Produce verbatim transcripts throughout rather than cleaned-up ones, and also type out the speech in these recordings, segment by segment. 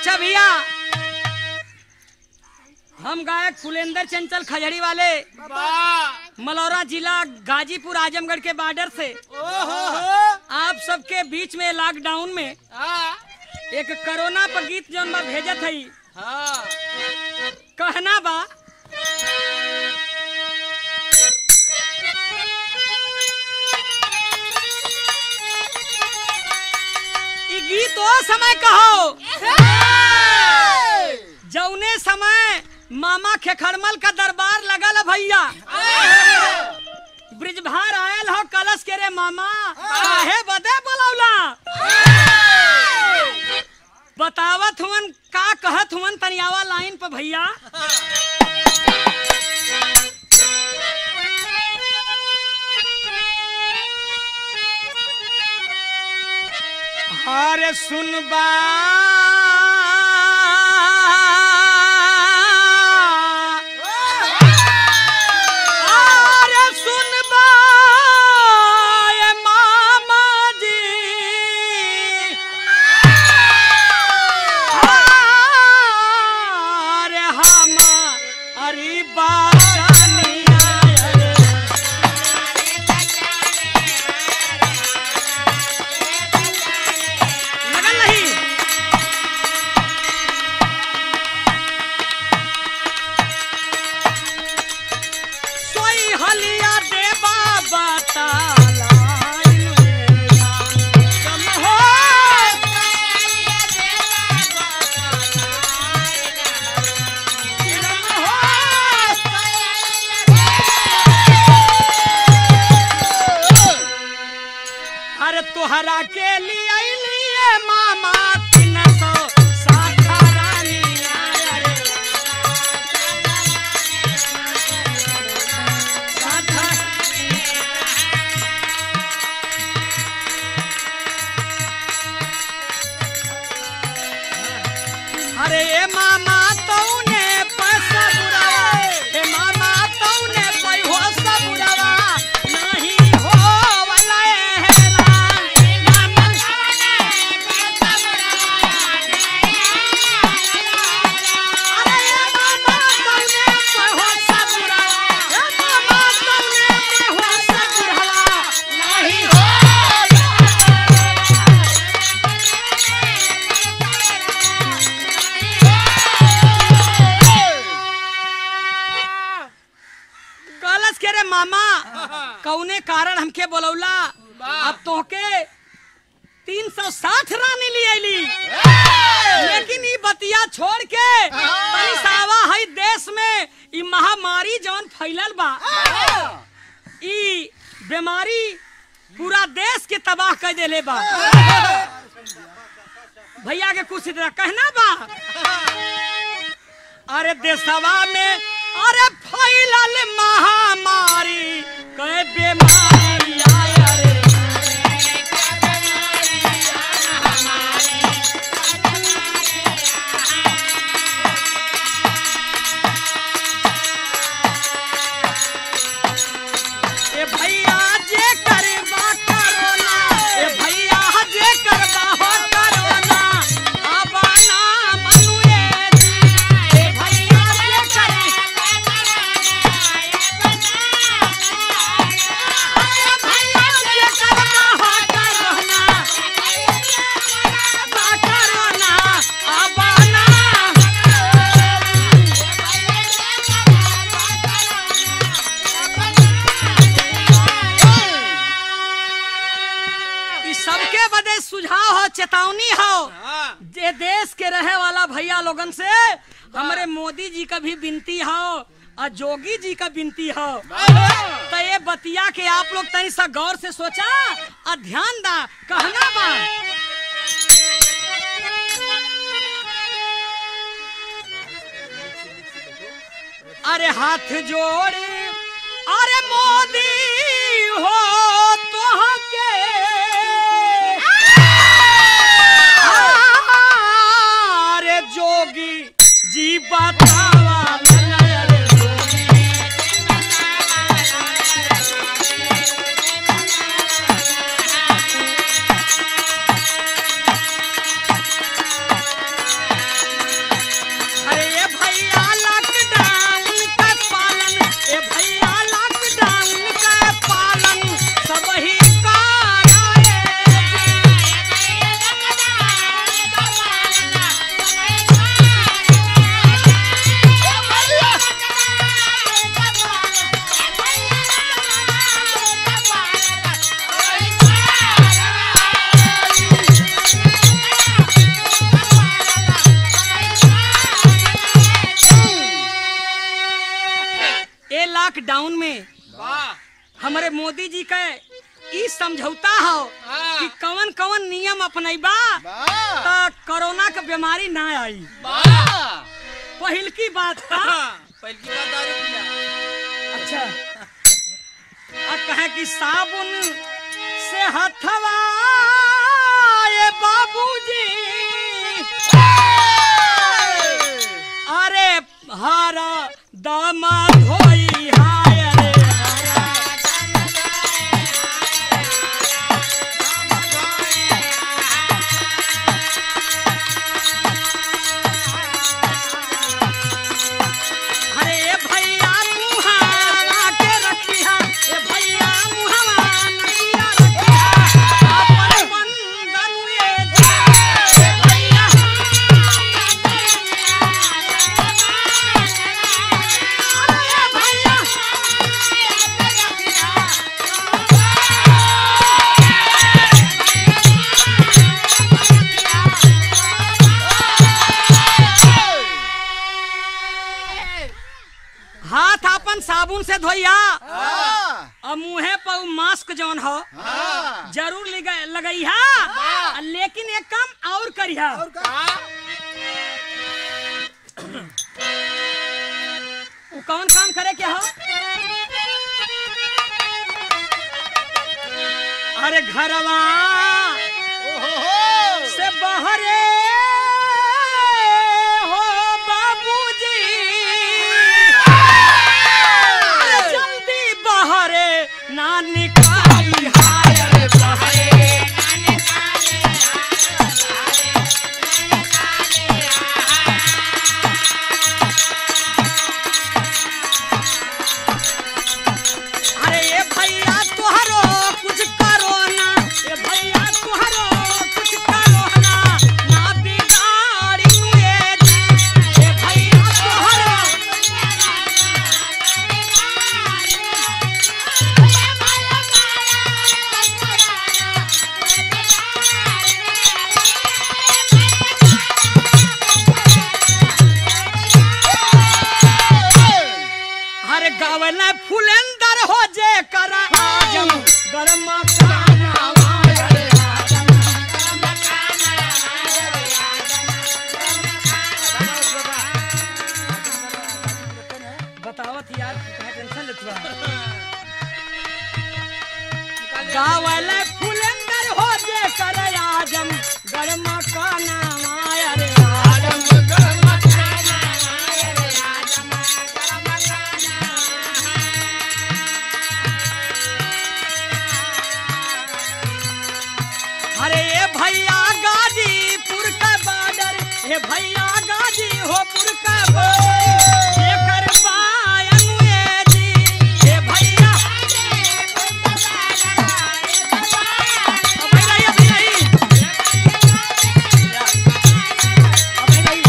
अच्छा भैया, हम गायक फुलेंदर चंचल खजड़ी वाले मलौरा जिला गाजीपुर आजमगढ़ के बॉर्डर से आप सबके बीच में लॉकडाउन में एक कोरोना पर गीत जो भेजत है कहना बा। गीत ओ समय कहो जौने समय मामा खेखड़मल का दरबार लगल भैया, ब्रिजभार आयल हो कलश के रे मामा काहे बदे बोलौला, बतावत हुवन का कहत हुवन तनियावा लाइन पर भैया। अरे सुनबा अरे सुनबा ये मामा जी अरे हम अरे बाचानी तोहरा के लिए लिए मामा तीन सौ साठ रानी अरे ए मामा तौने पैसा बुरावा, ए मामा तौने पैसा बुरावा नहीं हो वाला मामा कौने कारण हमके बोलौला। अब तोहके तीन सौ साठ रानी ली आईली, लेकिन ये बतिया छोड़ के सावा है देश में ई महामारी जौन फैलल बा, ई बीमारी पूरा देश के तबाह कर देले बा। भैया के कुछ इतना कहना बा। अरे देशवा में अरे फैलल महामारी कई बीमारी आया रे, ए भैया जे करबा करोना, ए भैया जे करबा हो करोना अब ना मनुए ए भैया जे करे सुझाव हो, चेतावनी हो जे देश के रहे वाला भैया लोगन से हमारे मोदी जी का भी विनती हो और जोगी जी का विनती हो। तो ये बतिया के आप लोग तनी सा गौर से सोचा और ध्यान दा कहना बा। अरे हाथ जोड़े अरे मोदी हो तो के जोगी जी बतावा लॉकडाउन में हमारे मोदी जी का ई समझौता हो कि कवन कवन नियम अपनैबा तो कोरोना का बीमारी ना आई। पहल की बात था पहल की बात दारू पिया। अच्छा अब कहे कि साबुन से हथवा ये बाबूजी अरे हरा दामा धोई हाय रे साबुन से धोइया और मुँहे पर मास्क जौन हो जरूर लगइहा, लेकिन एक काम और करिहा। कौन काम करे क्या हो? अरे घरवा से बहरे हो बाबूजी ना निकाली हाय रे बहरे ना निकाली अरे ये भैया तुहरो कुछ करो ना, ये भैया तुहरो कुछ करो ना ना बिगाड़ी ये ये भैया तुहरो गावला फुलेंदर हो जे करा आजम गरम खाना वाले आजम गरम खाना बतावत यार कहे टेंशन लेतवा। गावला फुलेंदर हो जे करा आजम गरम खाना वाले आजम गरम खाना वाले आजम गरम खाना। अरे ये भैया गाजीपुर का बॉर्डर, ये भैया गाजी होपुर का बॉर्डर ये कर पायन ये जी ये भैया अभी नहीं अभी नहीं अभी नहीं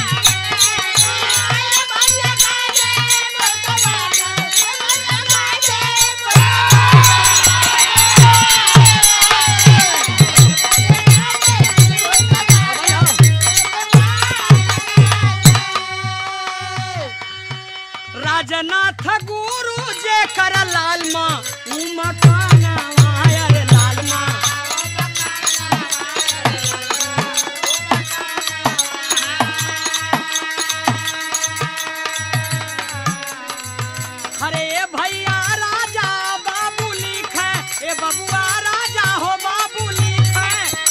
राजनाथ गुरु जे कर लाल माँ उमकाना वायर लाल माँ अरे भैया राजा बाबू लिखे ए बबुआ राजा हो बाबू लिखे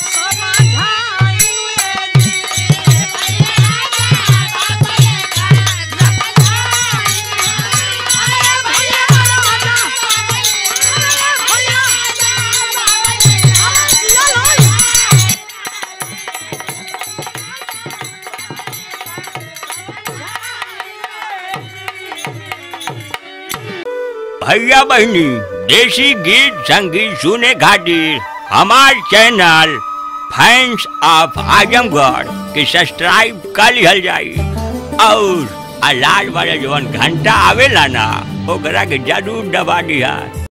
भैया बहनी देसी गीत संगीत सुने खातिर हमार चैनल फैंस ऑफ आजमगढ़ के सब्सक्राइब कर लिहल जाई और लाल वाला जवन घंटा आवेला ना ओकरा के जरूर दबा दिया।